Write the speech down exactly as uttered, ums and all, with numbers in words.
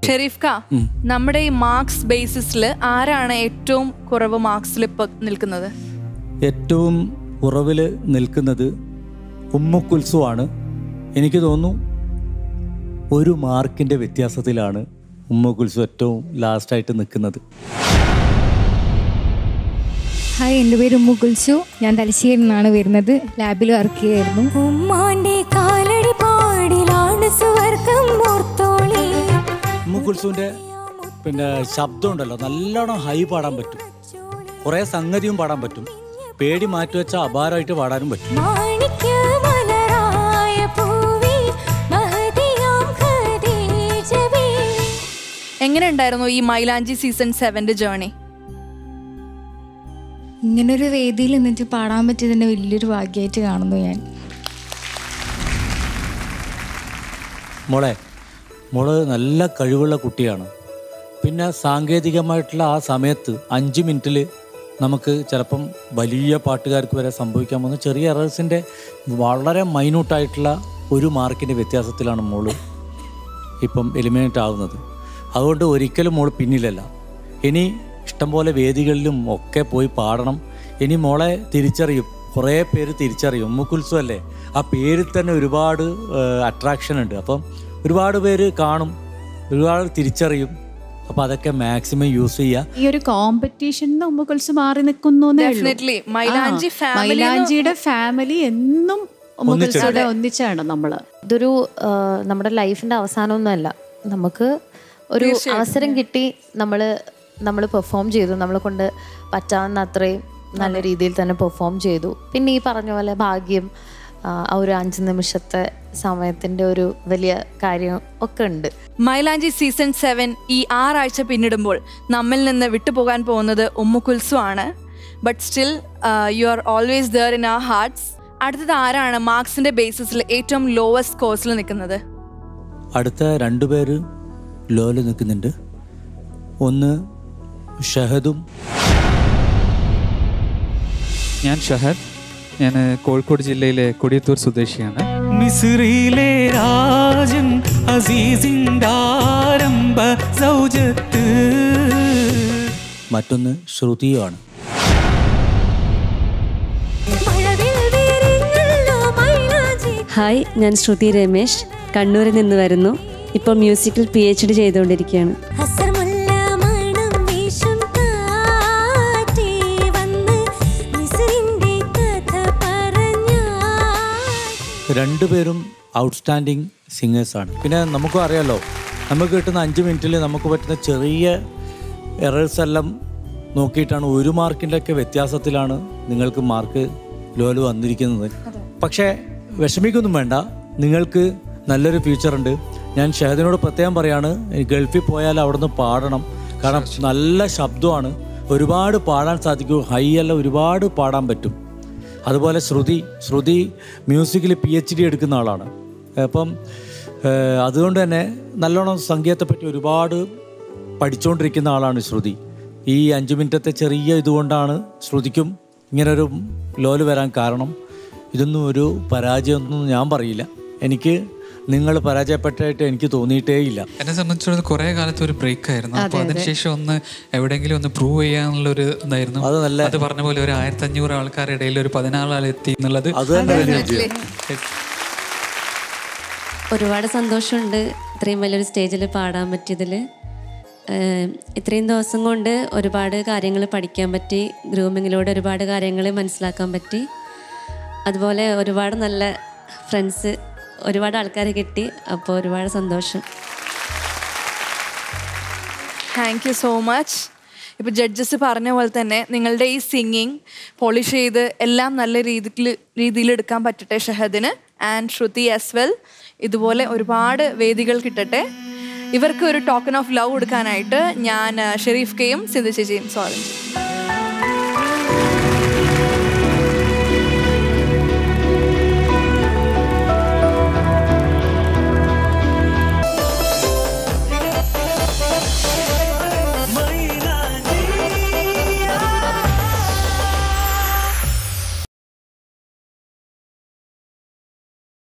ഷെരീഫ്ക, നമ്മുടെ ഈ മാർക്സ് ബേസിസിൽ ആരാണ് ഏറ്റവും കുറവ് മാർക്സിൽ ഇപ്പോൾ നിൽക്കുന്നത്? ഏറ്റവും കുറവിൽ നിൽക്കുന്നത് ഉമ്മുക്കുൽസുവാണ്. എനിക്ക് തോന്നുന്നു ഒരു മാർക്കിൻ്റെ വ്യത്യാസത്തിലാണ് ഉമ്മുക്കുൽസു ഏറ്റവും ലാസ്റ്റായിട്ട് നിൽക്കുന്നത്. ഹായ്, എൻ്റെ പേര് ഉമ്മുക്കുൽസു. ഞാൻ തലശ്ശേരിയിൽ നിന്നാണ് വരുന്നത്. ലാബിൽ വർക്ക് ചെയ്യായിരുന്നു. ഉമ്മുക്കുൽസുവിൻ്റെ പിന്നെ ശബ്ദം ഉണ്ടല്ലോ, നല്ലോണം ഹൈ പാടാൻ പറ്റും, കുറേ സംഗതിയും പാടാൻ പറ്റും, പേടി മാറ്റി വെച്ചാൽ അപാരമായിട്ട് പാടാനും പറ്റും. എങ്ങനെ ഉണ്ടായിരുന്നു ഈ മൈലാഞ്ചി സീസൺ സെവൻ്റെ ജേർണി? ഇങ്ങനൊരു വേദിയിൽ നിന്നിട്ട് പാടാൻ പറ്റിയതിൻ്റെ വലിയൊരു ഭാഗ്യമായിട്ട് കാണുന്നു ഞാൻ. മോളെ മോള് നല്ല കഴിവുള്ള കുട്ടിയാണ്. പിന്നെ സാങ്കേതികമായിട്ടുള്ള ആ സമയത്ത് അഞ്ച് മിനിറ്റിൽ നമുക്ക് ചിലപ്പം വലിയ പാട്ടുകാർക്ക് വരെ സംഭവിക്കാൻ പോകുന്ന ചെറിയ എറേഴ്സിൻ്റെ വളരെ മൈന്യൂട്ടായിട്ടുള്ള ഒരു മാർക്കിൻ്റെ വ്യത്യാസത്തിലാണ് മോള് ഇപ്പം എലിമിനേറ്റ് ആവുന്നത്. അതുകൊണ്ട് ഒരിക്കലും മോൾ പിന്നിലല്ല. ഇനി ഇഷ്ടംപോലെ വേദികളിലും ഒക്കെ പോയി പാടണം. ഇനി മോളെ തിരിച്ചറിയും, കുറേ പേര് തിരിച്ചറിയും. ഉമ്മുക്കുൽസു അല്ലേ, ആ പേരിൽ തന്നെ ഒരുപാട് അട്രാക്ഷൻ ഉണ്ട്. അപ്പം ഒരുപാട് പേര് കാണും, ഒരുപാട് തിരിച്ചറിയും. അപ്പോൾ അതൊക്കെ മാക്സിമം യൂസ് ചെയ്യുക. ഈ ഒരു കോമ്പറ്റീഷനിൽ ഉമ്മുക്കുൽസു മാറി നിൽക്കുന്നു. മൈലാഞ്ചിയുടെ ഫാമിലി എന്നും ഉമ്മുക്കുൽസുടെ ഒന്നിച്ചാണ് നമ്മൾ. ഇതൊരു നമ്മുടെ ലൈഫിൻ്റെ അവസാനമൊന്നുമല്ല. നമുക്ക് ഒരു അവസരം കിട്ടി, നമ്മൾ നമ്മൾ പെർഫോം ചെയ്തു, നമ്മളെ കൊണ്ട് പറ്റാവുന്ന അത്രയും നല്ല രീതിയിൽ തന്നെ പെർഫോം ചെയ്തു. പിന്നെ ഈ പറഞ്ഞ പോലെ ഭാഗ്യം, ആ ഒരു അഞ്ച് നിമിഷത്തെ സമയത്തിൻ്റെ ഒരു വലിയ കാര്യം ഒക്കെ ഉണ്ട്. മൈലാഞ്ചി സീസൺ സെവൻ ഈ ആറാഴ്ച പിന്നിടുമ്പോൾ നമ്മിൽ നിന്ന് വിട്ടുപോകാൻ പോകുന്നത് ഉമ്മുക്കുൽസു ആണ്. But still you are always there in our hearts. അടുത്തത് ആരാണ് മാർക്സിൻ്റെ ബേസിസിൽ ഏറ്റവും ലോവസ്റ്റ് സ്കോഴ്സിൽ നിൽക്കുന്നത്? അടുത്ത രണ്ടുപേര് ലോയിൽ നിൽക്കുന്നുണ്ട്. ഒന്ന് ഷഹദും. ഞാൻ ഷഹദ്. ഞാൻ കോഴിക്കോട് ജില്ലയിലെ കൊടിയത്തൂർ സ്വദേശിയാണ്. മിസ്രിലെ രാജൻ അസീസിന്റെ ആരംഭ സൗജത്ത്. മറ്റൊന്ന് ശ്രുതിയുമാണ്. ഹായ്, ഞാൻ ശ്രുതി രമേശ്, കണ്ണൂരിൽ നിന്ന് വരുന്നു. ഇപ്പോൾ മ്യൂസിക്കിൽ പി എച്ച് ഡി ചെയ്തുകൊണ്ടിരിക്കുകയാണ്. രണ്ടുപേരും ഔട്ട്സ്റ്റാൻഡിങ് സിംഗേഴ്സാണ്. പിന്നെ നമുക്കും അറിയാമല്ലോ, നമുക്ക് കിട്ടുന്ന അഞ്ച് മിനിറ്റിൽ നമുക്ക് പറ്റുന്ന ചെറിയ എറേഴ്സ് എല്ലാം നോക്കിയിട്ടാണ് ഒരു മാർക്കിൻ്റെ ഒക്കെ വ്യത്യാസത്തിലാണ് നിങ്ങൾക്ക് മാർക്ക് ലോല് വന്നിരിക്കുന്നത്. പക്ഷേ വിഷമിക്കൊന്നും വേണ്ട, നിങ്ങൾക്ക് നല്ലൊരു ഫ്യൂച്ചറുണ്ട്. ഞാൻ ഷഹദിനോട് പ്രത്യേകം പറയാണ്, ഗൾഫിൽ പോയാൽ അവിടെ നിന്ന് പാടണം. കാരണം നല്ല ശബ്ദമാണ്, ഒരുപാട് പാടാൻ സാധിക്കും, ഹൈ എല്ലാം ഒരുപാട് പാടാൻ പറ്റും. അതുപോലെ ശ്രുതി ശ്രുതി മ്യൂസിക്കിൽ പി എച്ച് ഡി എടുക്കുന്ന ആളാണ്. അപ്പം അതുകൊണ്ട് തന്നെ നല്ലോണം സംഗീതത്തെപ്പറ്റി ഒരുപാട് പഠിച്ചുകൊണ്ടിരിക്കുന്ന ആളാണ് ശ്രുതി. ഈ അഞ്ച് മിനിറ്റത്തെ ചെറിയ ഇതുകൊണ്ടാണ് ശ്രുതിക്കും ഇങ്ങനൊരു ലോല് വരാൻ കാരണം. ഇതൊന്നും ഒരു പരാജയമൊന്നും ഞാൻ പറയില്ല. എനിക്ക് നിങ്ങൾ പരാജയപ്പെട്ടായിട്ട് എനിക്ക് തോന്നിയിട്ടേ ഇല്ല. എന്നെ സംബന്ധിച്ചിടത്തോളം കുറേ കാലത്ത് ഒരു ബ്രേക്ക് ആയിരുന്നു. അപ്പോൾ അതിനുശേഷം ഒന്ന് എവിടെയെങ്കിലും ഒന്ന് പ്രൂവ് ചെയ്യാനുള്ളൊരു ഇതായിരുന്നു. അത് നല്ല അത് പറഞ്ഞ പോലെ ഒരു ആയിരത്തി അഞ്ഞൂറ് ആൾക്കാരുടെ ഇടയിൽ ഒരു പതിനാല് ആൾ എത്തി എന്നുള്ളത് അത് തന്നെ വലിയ വിജയം. ഒരുപാട് സന്തോഷമുണ്ട് ഇത്രയും വലിയൊരു സ്റ്റേജിൽ പാടാൻ പറ്റിയതിൽ. ഇത്രയും ദിവസം കൊണ്ട് ഒരുപാട് കാര്യങ്ങൾ പഠിക്കാൻ പറ്റി, ഗ്രൂമിങ്ങിലൂടെ ഒരുപാട് കാര്യങ്ങൾ മനസ്സിലാക്കാൻ പറ്റി. അതുപോലെ ഒരുപാട് നല്ല ഫ്രണ്ട്സ്, ഒരുപാട് ആൾക്കാരെ കിട്ടി. അപ്പോൾ ഒരുപാട് സന്തോഷം. Thank you so much. ഇപ്പോൾ ജഡ്ജസ് പറഞ്ഞ പോലെ തന്നെ നിങ്ങളുടെ ഈ സിംഗിങ് പോളിഷ് ചെയ്ത് എല്ലാം നല്ല രീതിയിൽ രീതിയിൽ എടുക്കാൻ പറ്റട്ടെ ഷഹദിന് ആൻഡ് ശ്രുതി ആസ് വെൽ. ഇതുപോലെ ഒരുപാട് വേദികൾ കിട്ടട്ടെ. ഇവർക്ക് ഒരു ടോക്കൺ ഓഫ് ലവ് കൊടുക്കാനായിട്ട് ഞാൻ ഷെരീഫ്കയും സിന്ധു ചേച്ചിയും സ്വാഗതം ചെയ്യും.